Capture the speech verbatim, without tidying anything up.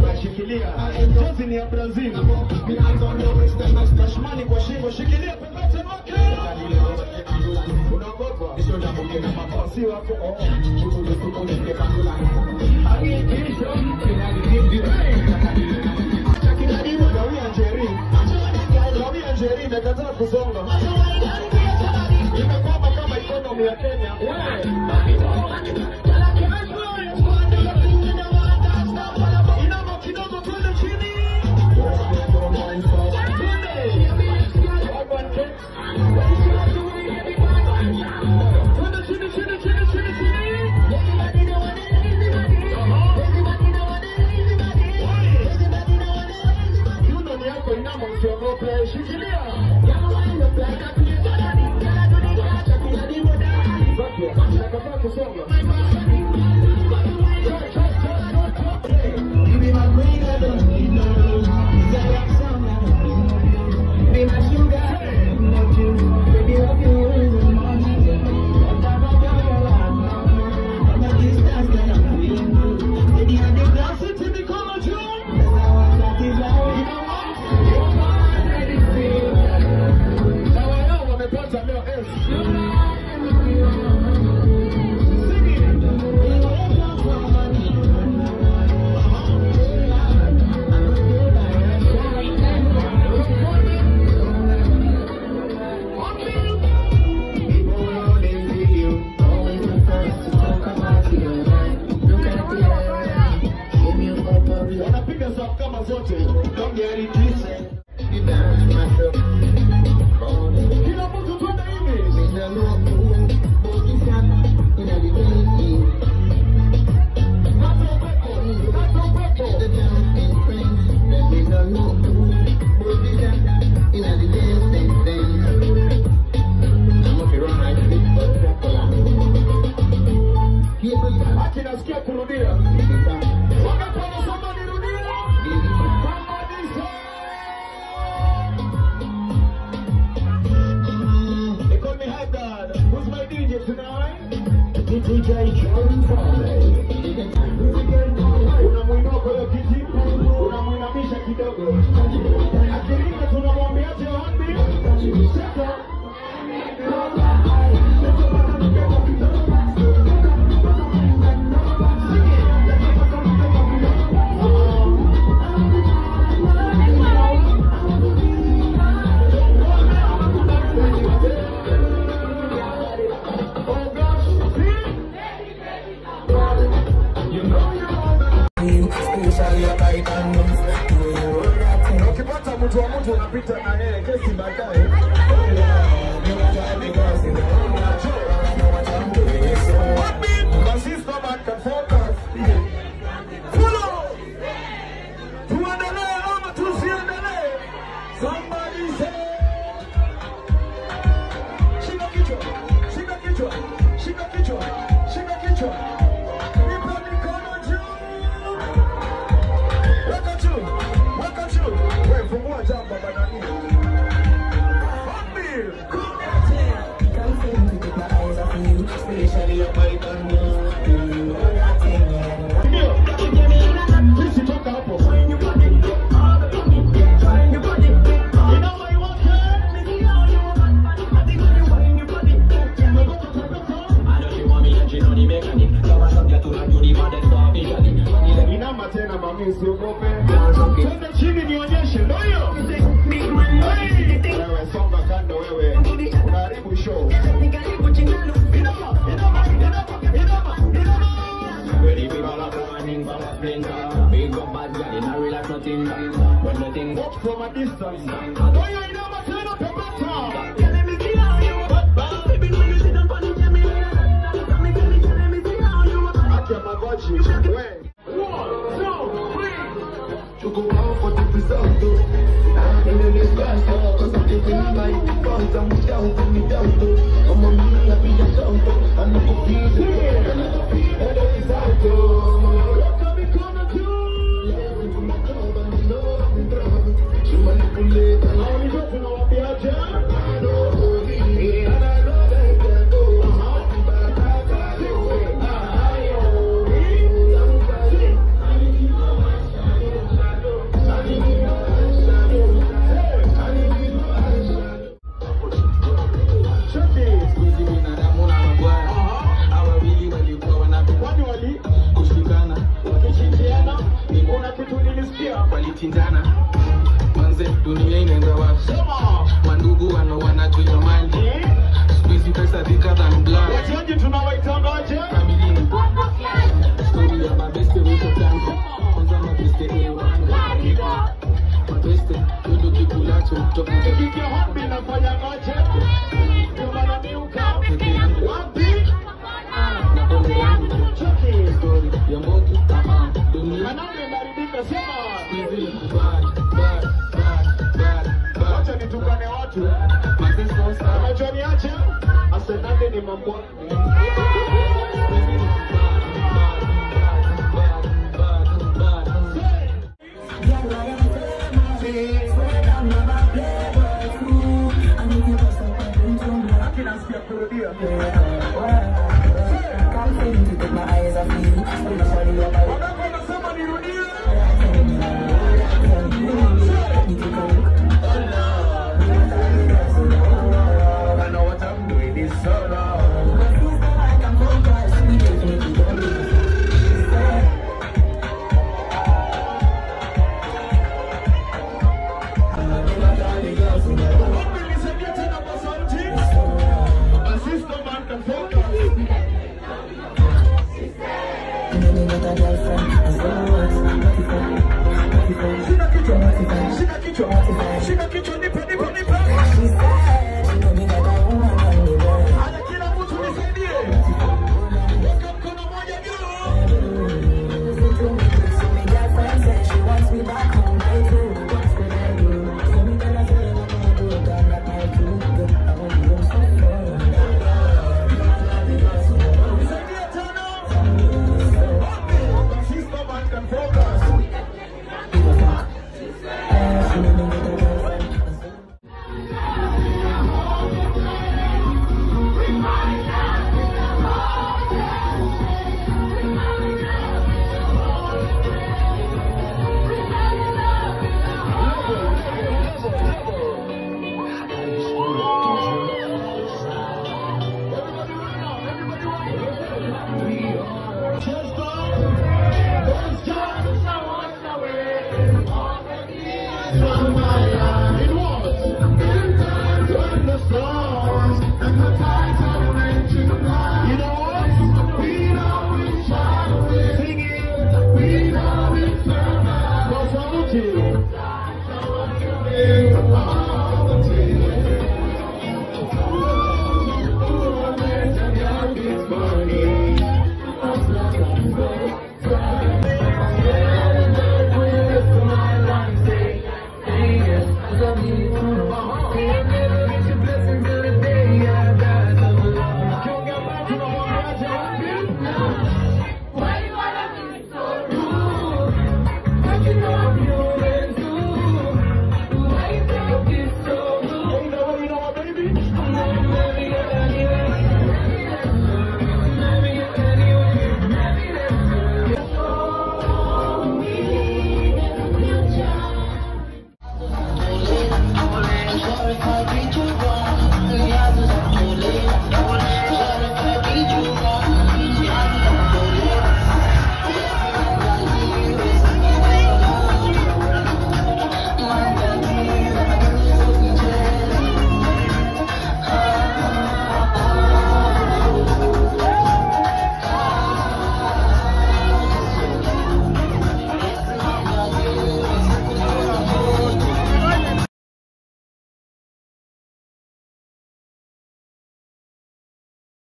Shikilia. Jozi ni ya Brazil. Tashmani kwa shingo. Shikilia pembete wake. Unaogopa? Si wako. Hakikisho. Gawia Njeri. Gawia Njeri imekataa kusonga. Imekwama kama economy ya Kenya. Inama kidogo twende chini. Twende chini chini chini chini chini. Yuno ni yako inama usiogope. Shikilia. Nakataa kusonga. Unamuinua kwa kiti, unamuinamisha kidogo. Akirika tunamwambia wapi? Sasa ukipata mtu wa mtu unapita na yeye kesi baadaye. Tuendelee ama tusiendelee? Somebody say. Shika kichwa, shika kichwa, shika kichwa, shika kichwa. Nipa mikono juu. Weka juu, weka juu. Wewe fungua jambo banani. Ambi. Especially your body bando. Sisi toka hapo. Inama tena mami usiogope. Twende chini nionyeshe. Ndio hiyo. Wewe songa kando wewe. Karibu show. Inama, inama, inama, inama, inama. Ready people are running for a splinter. Big up bad guy in a relax nothing. When nothing watch from a distance. Ndio hiyo inama tena pepeta. tunachinjana. Manze dunia inaenda wapi? Mandugu wana wanajulia mali. Squeezy pesa thicker than blood. Wachaji tunawaitangaje? Family ni story ya mabeste wetu tangu. Kwanza mabeste ni wanga. Mabeste ndio kikulacho kutoka Kike hobby na fanya ngoje. Ndio maana miuka. Wapi? na pole yangu. Chuki. Story ya mbogi ama dunia. Kanani imeharibika sema. Squeezy ni bad, bad, bad, bad, bad. Wacha nitukane watu. Manze sasa. Unajua niache? Asenande ni mambo. Focus.